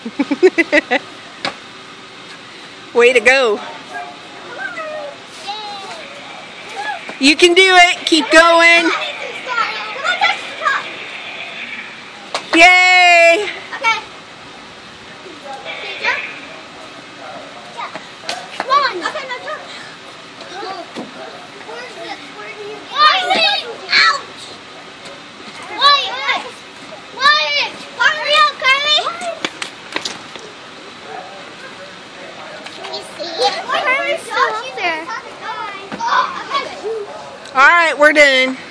Way to go. You can do it. Keep going. Yay! Okay. Come on. Okay, now jump. Where do you go? Ouch! Wait! Hurry up, Kylie! Let me see. Kyle's still up there. All right, we're done.